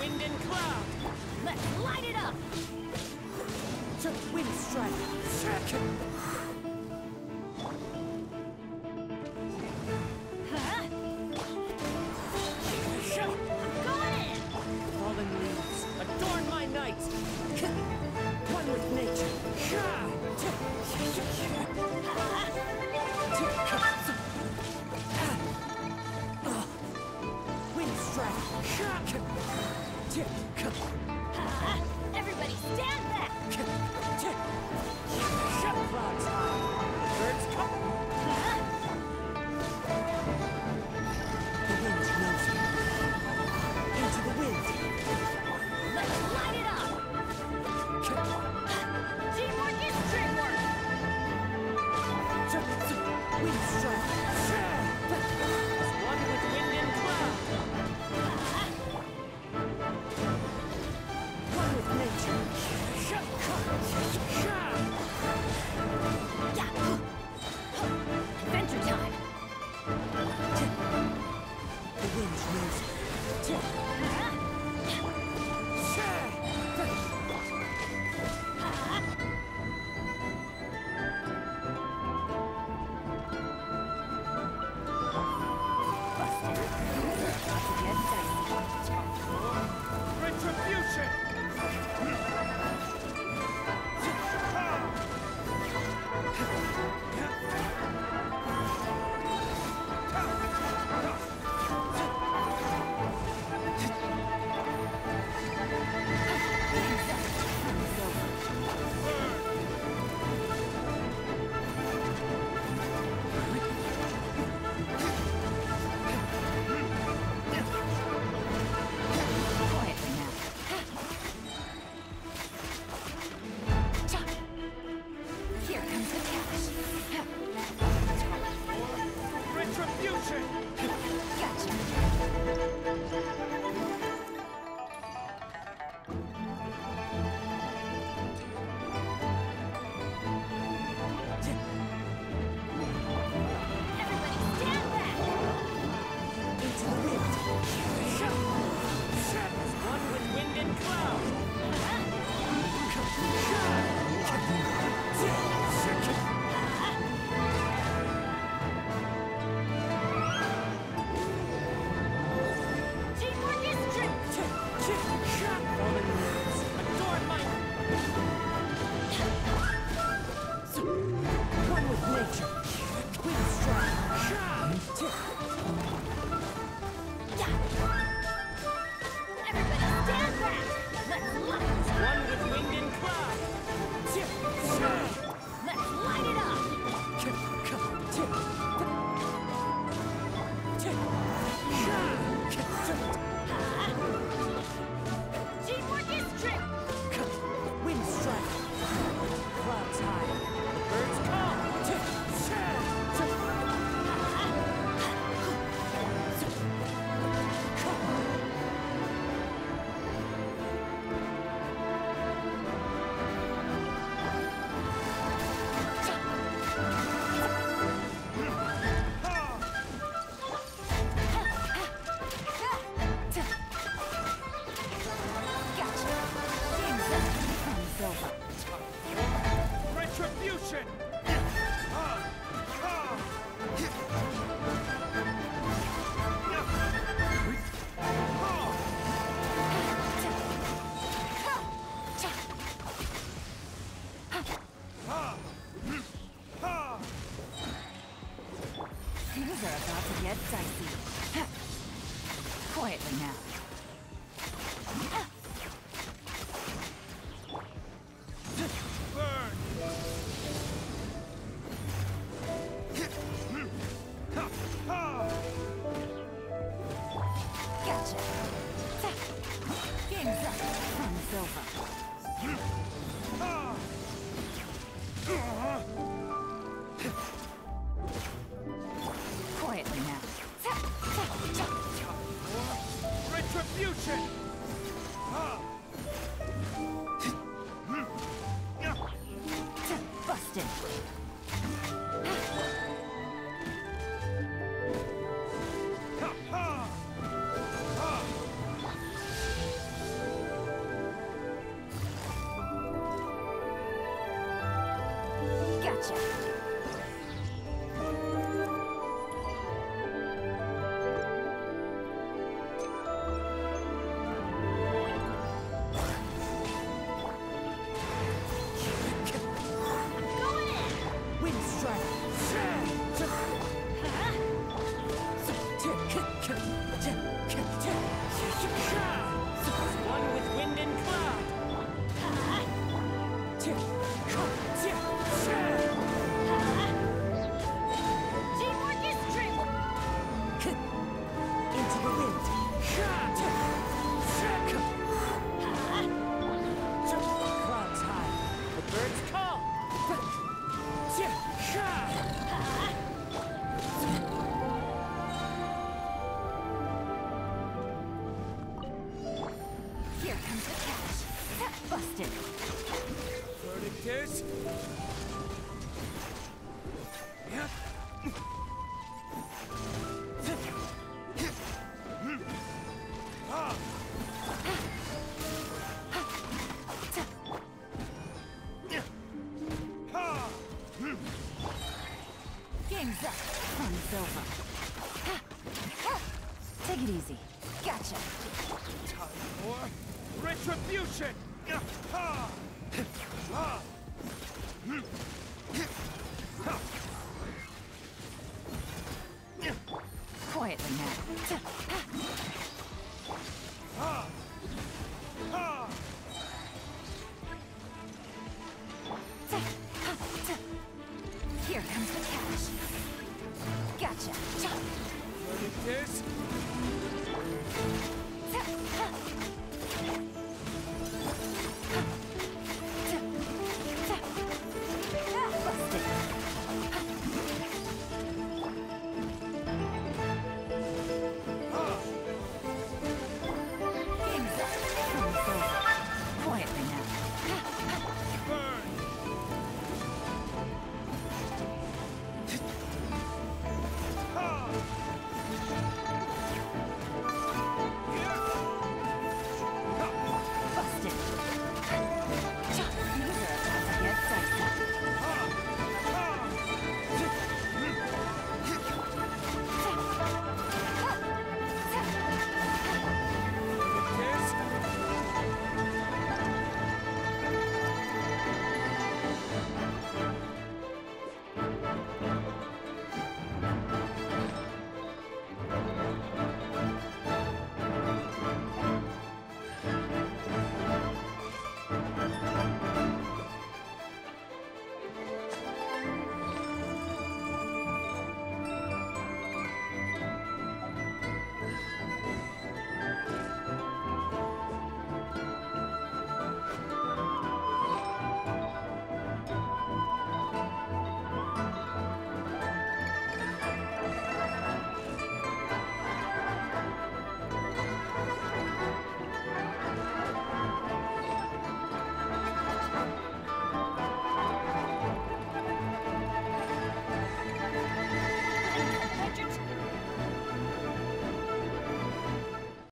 wind and cloud. Let's light it up! Wind strike. Huh? I'm going in! Fallen leaves, adorn my night. One with nature. Wind strike. Everybody stand back! Clouds high. Birds come. The wind knows me. Into the wind. Let's light it up! Teamwork is dream work! Wind strike. As one with wind and cloud. One with nature. Gotcha. Going in. Wind strike. One with wind and cloud. Teamwork is dreamwork. Into the wind. Clouds high. The birds call. Here comes the catch. Busted. Verdict is... Game's up. Fun's over. Take it easy. Gotcha. Time for retribution! Quietly now.